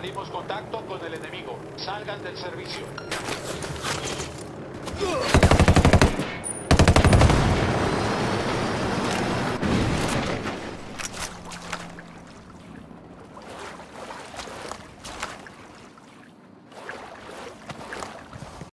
Perdimos contacto con el enemigo. Salgan del servicio.